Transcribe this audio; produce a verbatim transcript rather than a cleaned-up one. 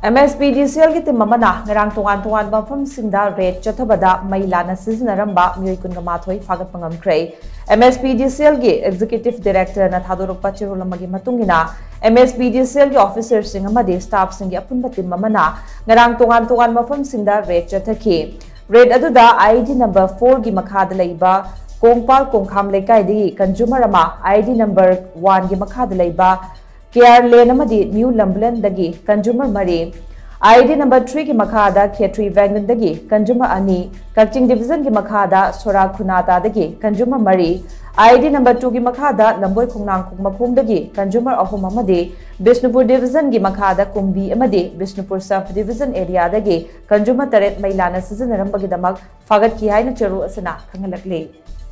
M S P D C L की team अमना ngarang tongan tongan mafam singda red chathabada mailana sizinaramba miyoi kun gamathoi fagat pangamkrai M S P D C L की executive director na thadorokpa chirolamagi matungina M S P D C L की officer sing amadi staff sing की apunba team अमना ngarang tongan tongan mafam singda red chathaki red aduda I D number four की makhada leiba kongpal kongkham lekai di consumer ama I D number one की makhada leiba Care Lane amadi New Lumberland dagi consumer mari I D number three की मखादा खेत्री वैंगन दगी consumer अनि Kakching division की मखादा सोरा खुनाता दगी consumer मरी I D number two की मखादा लंबोई खुंगनांग खुंगमखुम दगी कंज्यूमर अहुम अमदी बिष्णुपुर डिवीजन की मखादा कुंभी अमदी बिष्णुपुर सब डिवीजन एरिया दगी कंज्यूमर तरेत महिलाना सिजनरंबगी दमक फागत की हाइना चरु असना खंगलकले